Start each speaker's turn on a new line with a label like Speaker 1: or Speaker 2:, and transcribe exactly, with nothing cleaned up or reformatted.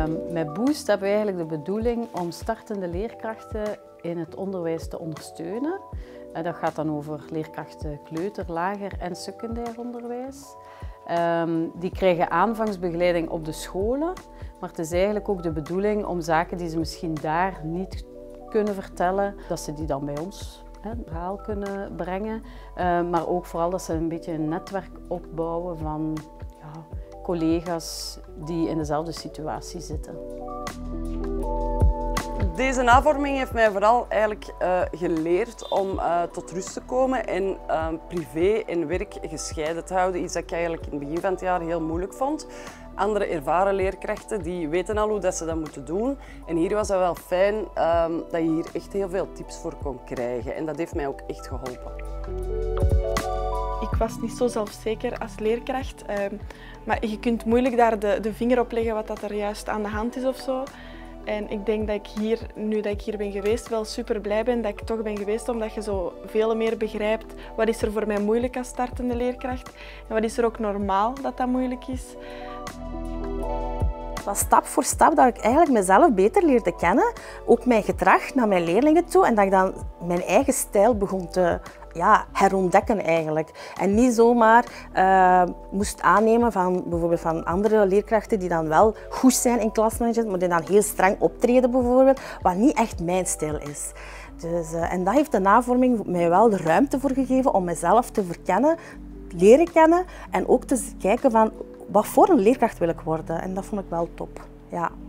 Speaker 1: Um, met Boost hebben we eigenlijk de bedoeling om startende leerkrachten in het onderwijs te ondersteunen. Uh, dat gaat dan over leerkrachten kleuter, lager en secundair onderwijs. Um, die krijgen aanvangsbegeleiding op de scholen, maar het is eigenlijk ook de bedoeling om zaken die ze misschien daar niet kunnen vertellen, dat ze die dan bij ons hè, verhaal kunnen brengen. Uh, maar ook vooral dat ze een beetje een netwerk opbouwen van ja, collega's die in dezelfde situatie zitten.
Speaker 2: Deze navorming heeft mij vooral eigenlijk uh, geleerd om uh, tot rust te komen en uh, privé en werk gescheiden te houden. Iets dat ik eigenlijk in het begin van het jaar heel moeilijk vond. Andere ervaren leerkrachten die weten al hoe dat ze dat moeten doen. En hier was het wel fijn uh, dat je hier echt heel veel tips voor kon krijgen. En dat heeft mij ook echt geholpen.
Speaker 3: Ik was niet zo zelfzeker als leerkracht. Uh, maar je kunt moeilijk daar de, de vinger op leggen wat dat er juist aan de hand is of zo. En ik denk dat ik hier, nu dat ik hier ben geweest, wel super blij ben dat ik toch ben geweest, omdat je zo veel meer begrijpt wat is er voor mij moeilijk als startende leerkracht en wat is er ook normaal dat dat moeilijk is.
Speaker 4: Het was stap voor stap dat ik eigenlijk mezelf beter leerde kennen, ook mijn gedrag naar mijn leerlingen toe en dat ik dan mijn eigen stijl begon te ja, herontdekken eigenlijk. En niet zomaar uh, moest aannemen van bijvoorbeeld van andere leerkrachten die dan wel goed zijn in klasmanagement, maar die dan heel streng optreden bijvoorbeeld, wat niet echt mijn stijl is. Dus, uh, en dat heeft de navorming mij wel de ruimte voor gegeven om mezelf te verkennen, leren kennen en ook te kijken van wat voor een leerkracht wil ik worden. En dat vond ik wel top. Ja.